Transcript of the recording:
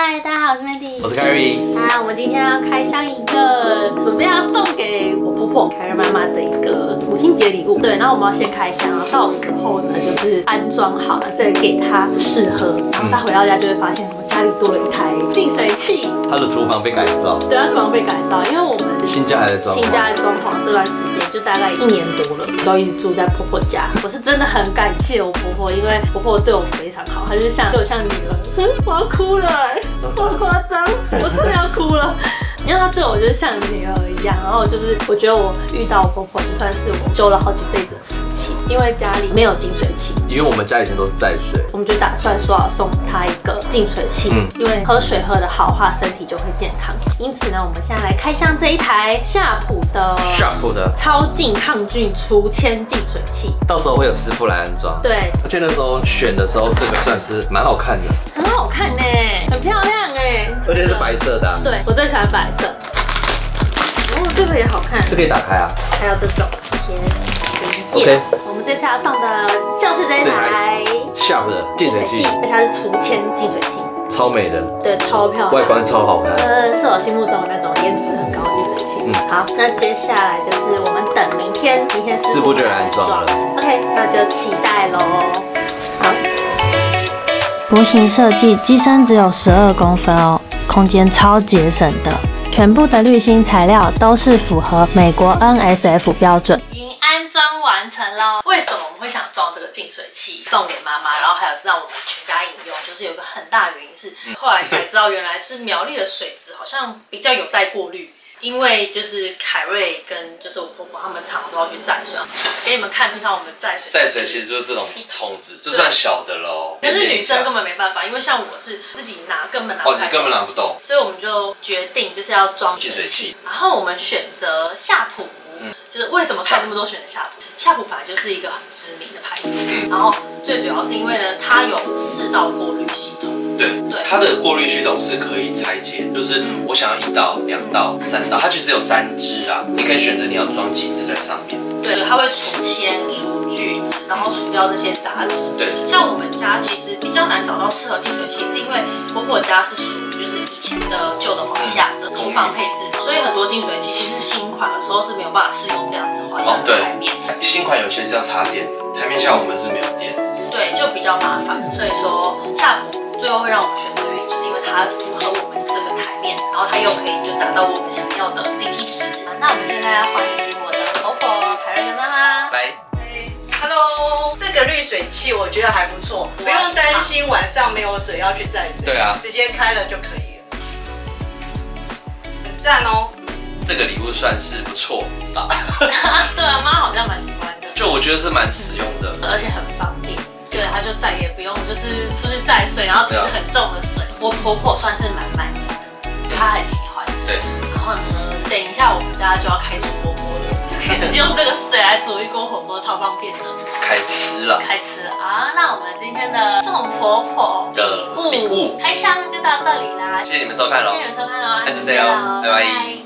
嗨，大家好，我是 Mandy， 我是 Carrie。 我们今天要开箱一个，准备要送给我婆婆凯瑞妈妈的一个母亲节礼物。对，然后我们要先开箱，然后到时候呢就是安装好了，再给她试喝，然后她回到家就会发现我们家里多了一台净水器。 她的厨房被改造。 对，她厨房被改造，因为我们新家来的装潢这段时间就大概1年多了，都一直住在婆婆家。我是真的很感谢我婆婆，因为婆婆对我非常好，她就对我像女儿。我要哭了，好夸张，我真的要哭了。因为她对我就是像女儿一样，然后就是我觉得我遇到我婆婆就算是我修了好几辈子的福气，因为家里没有净水器， 因为我们家以前都是载水， 我们就打算说要送她一个净水器，因为喝水喝得好的话，身体就会健康。因此呢，我们现在来开箱这一台夏普的超净抗菌除铅净水器， 到时候会有师傅来安装。对，而且那时候选的时候，这个算是蛮好看的， 很好看呢，很漂亮哎， 而且是白色的。对， 我最喜欢白色。哦，这个也好看， 这可以打开啊。 还有这种一些零件。我们这次要送的就是这一台 Sharp 的净水器， 而且它是除铅净水器， 超美的， 对，超漂亮， 外观超好看， 是我心目中的那种颜值很高的净水器。好，那接下来就是我们等明天师傅就来安装了。OK， 那就期待咯。好，薄型设计，机身只有12公分哦，空间超节省的。全部的滤芯材料都是符合美国 NSF 标准。已经安装完成了。为什么我们会想装这个净水器送给妈妈，然后还有让我们全家饮用？就是有一个很大的原因是，后来才知道原来是苗栗的水质好像比较有待过滤。因为就是凯瑞跟就是我婆婆他们常常都要去载水，给你们看平常我们载水。 载水其实就是这种一桶子，这算小的喽。 可是女生根本没办法，因为像我是自己拿，根本拿不动。 哦，你根本拿不动。 所以我们就决定就是要装净水器，然后我们选择夏普。就是为什么看那么多选择夏普？夏普本来就是一个很知名的牌子，然后最主要是因为呢，它有4道过滤系统。对，它的过滤系统是可以拆解，就是我想要1道、2道、3道，它其实有3支啊，你可以选择你要装几支在上面。对，它会除铅、除菌，然后除掉这些杂质。对，像我们家其实比较难找到适合净水器，是因为婆婆家是属于就是以前的旧的华夏的厨房配置，所以很多净水器其实新款的时候是没有办法适用这样子华夏的台面。新款有些是要插电的，台面下我们是没有电。对，就比较麻烦。所以说夏普最后会让我们选择的原因，就是因为它符合我们这个台面，然后它又可以就达到我们想要的 CP 值。那我们现在欢迎我的婆婆凯瑞的妈妈来。 Hello， 这个滤水器我觉得还不错，不用担心晚上没有水要去载水。 对啊， 直接开了就可以了，很赞哦。 这个礼物算是不错吧？ 对啊，妈好像蛮喜欢的，就我觉得是蛮实用的， 而且很方便。对，她就再也不用就是出去载水，然后提很重的水。我婆婆算是蛮满意的，她很喜欢。对，然后呢，等一下我们家就要开煮火锅了，就可以直接用这个水来煮一锅火锅，超方便的。开吃了啊！那我们今天的送婆婆的礼物开箱就到这里啦，谢谢你们收看喽，谢谢你们收看喽，下次再见喽，拜拜。